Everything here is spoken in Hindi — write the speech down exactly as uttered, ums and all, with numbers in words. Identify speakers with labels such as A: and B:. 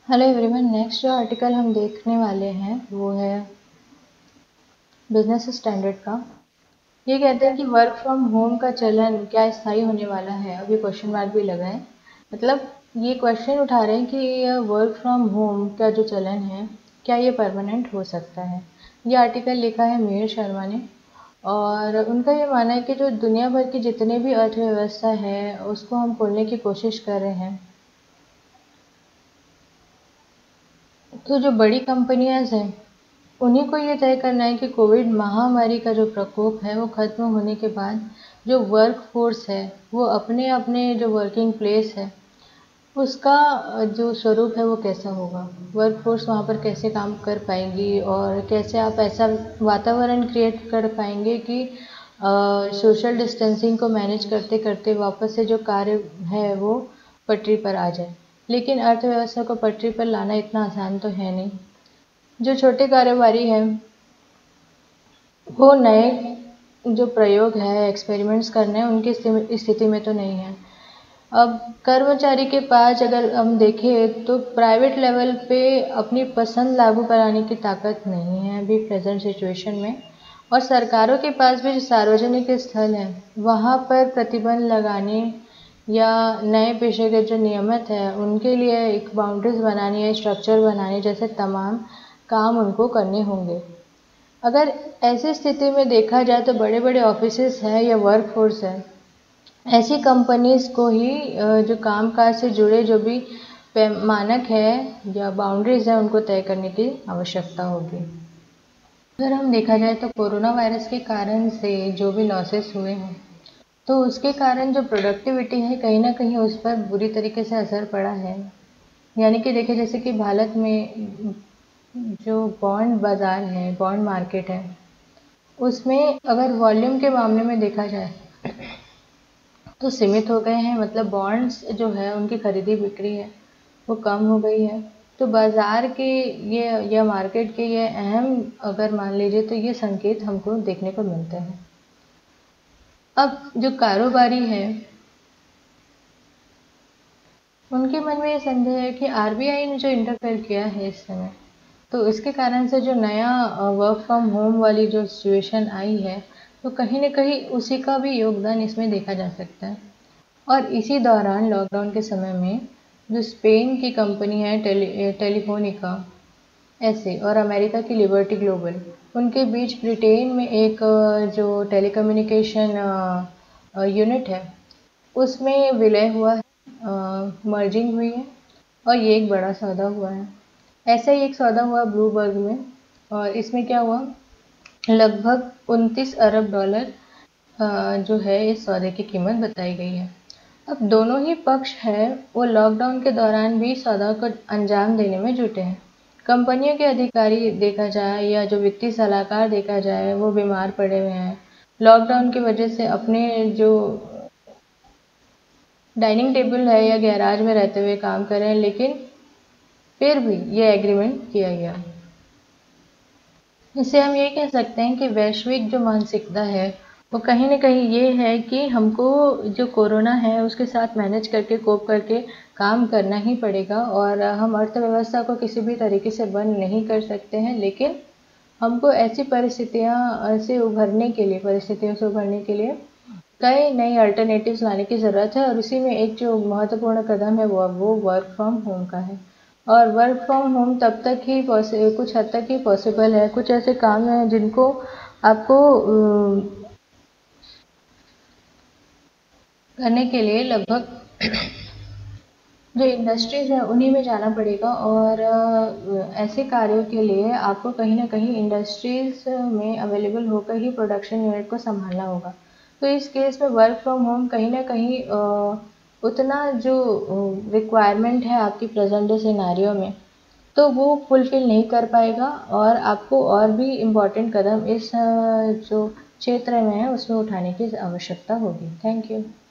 A: Hello everyone. नेक्स्ट जो आर्टिकल हम देखने वाले हैं वो है बिजनेस स्टैंडर्ड का। ये कहते हैं कि वर्क फ्रॉम होम का चलन क्या स्थायी होने वाला है। अभी क्वेश्चन मार्क भी लगा है, मतलब ये क्वेश्चन उठा रहे हैं कि वर्क फ्रॉम होम का जो चलन है क्या ये परमानेंट हो सकता है। ये आर्टिकल लिखा है मिहिर शर्मा ने, और उनका ये मानना है कि जो दुनिया भर की जितने भी अर्थव्यवस्था है उसको हम खोलने की कोशिश कर रहे हैं, तो जो बड़ी कंपनियां हैं उन्हीं को ये तय करना है कि कोविड महामारी का जो प्रकोप है वो खत्म होने के बाद जो वर्क फोर्स है वो अपने अपने जो वर्किंग प्लेस है उसका जो स्वरूप है वो कैसा होगा। वर्क फोर्स वहाँ पर कैसे काम कर पाएंगी और कैसे आप ऐसा वातावरण क्रिएट कर पाएंगे कि सोशल डिस्टेंसिंग को मैनेज करते करते वापस से जो कार्य है वो पटरी पर आ जाए। लेकिन अर्थव्यवस्था को पटरी पर लाना इतना आसान तो है नहीं। जो छोटे कारोबारी हैं वो नए जो प्रयोग है एक्सपेरिमेंट्स करने हैं उनकी स्थिति में तो नहीं है। अब कर्मचारी के पास अगर हम देखें तो प्राइवेट लेवल पे अपनी पसंद लागू कराने की ताकत नहीं है अभी प्रेजेंट सिचुएशन में, और सरकारों के पास भी जो सार्वजनिक स्थल है वहाँ पर प्रतिबंध लगाने या नए पेशेगत जो नियमित है उनके लिए एक बाउंड्रीज बनानी है, स्ट्रक्चर बनाने जैसे तमाम काम उनको करने होंगे। अगर ऐसी स्थिति में देखा जाए तो बड़े बड़े ऑफिसेस हैं या वर्क फोर्स है, ऐसी कंपनीज को ही जो कामकाज से जुड़े जो भी मानक है या बाउंड्रीज है उनको तय करने की आवश्यकता होगी। अगर हम देखा जाए तो कोरोना वायरस के कारण से जो भी लॉसेस हुए हैं तो उसके कारण जो प्रोडक्टिविटी है कहीं ना कहीं उस पर बुरी तरीके से असर पड़ा है। यानी कि देखिए जैसे कि भारत में जो बॉन्ड बाज़ार है, बॉन्ड मार्केट है, उसमें अगर वॉल्यूम के मामले में देखा जाए तो सीमित हो गए हैं। मतलब बॉन्ड्स जो है उनकी खरीदी बिक्री है वो कम हो गई है। तो बाज़ार के ये या मार्केट के ये अहम अगर मान लीजिए तो ये संकेत हमको देखने को मिलते हैं। अब जो कारोबारी है उनके मन में ये संदेह है कि आरबीआई ने जो इंटरफेयर किया है इस समय, तो इसके कारण से जो नया वर्क फ्रॉम होम वाली जो सिचुएशन आई है तो कहीं ना कहीं उसी का भी योगदान इसमें देखा जा सकता है। और इसी दौरान लॉकडाउन के समय में जो स्पेन की कंपनी है टेली टेलीफोनिका ऐसे और अमेरिका की लिबर्टी ग्लोबल, उनके बीच ब्रिटेन में एक जो टेलीकम्युनिकेशन यूनिट है उसमें विलय हुआ है, मर्जिंग हुई है, और ये एक बड़ा सौदा हुआ है। ऐसा ही एक सौदा हुआ ब्लूबर्ग में, और इसमें क्या हुआ, लगभग उनतीस अरब डॉलर जो है इस सौदे की कीमत बताई गई है। अब दोनों ही पक्ष है वो लॉकडाउन के दौरान भी सौदा को अंजाम देने में जुटे हैं। कंपनियों के अधिकारी देखा जाए या जो वित्तीय सलाहकार देखा जाए वो बीमार पड़े हुए हैं, लॉकडाउन की वजह से अपने जो डाइनिंग टेबल है या गैराज में रहते हुए काम कर रहे हैं, लेकिन फिर भी ये एग्रीमेंट किया गया। इससे हम ये कह सकते हैं कि वैश्विक जो मानसिकता है वो कहीं ना कहीं ये है कि हमको जो कोरोना है उसके साथ मैनेज करके कोप करके काम करना ही पड़ेगा, और हम अर्थव्यवस्था को किसी भी तरीके से बंद नहीं कर सकते हैं, लेकिन हमको ऐसी परिस्थितियाँ से उभरने के लिए परिस्थितियों से उभरने के लिए कई नई अल्टरनेटिव्स लाने की ज़रूरत है। और उसी में एक जो महत्वपूर्ण कदम है वो वो वर्क फ्रॉम होम का है। और वर्क फ्रॉम होम तब तक ही कुछ हद तक ही पॉसिबल है। कुछ ऐसे काम हैं जिनको आपको करने के लिए लगभग जो इंडस्ट्रीज़ है उन्हीं में जाना पड़ेगा, और ऐसे कार्यों के लिए आपको कहीं ना कहीं इंडस्ट्रीज़ में अवेलेबल होकर ही प्रोडक्शन यूनिट को संभालना होगा। तो इस केस में वर्क फ्रॉम होम कहीं ना कहीं उतना जो रिक्वायरमेंट है आपकी प्रेजेंट डे सिनारियो में तो वो फुलफिल नहीं कर पाएगा, और आपको और भी इम्पोर्टेंट कदम इस जो क्षेत्र में है उसमें उठाने की आवश्यकता होगी। Thank you.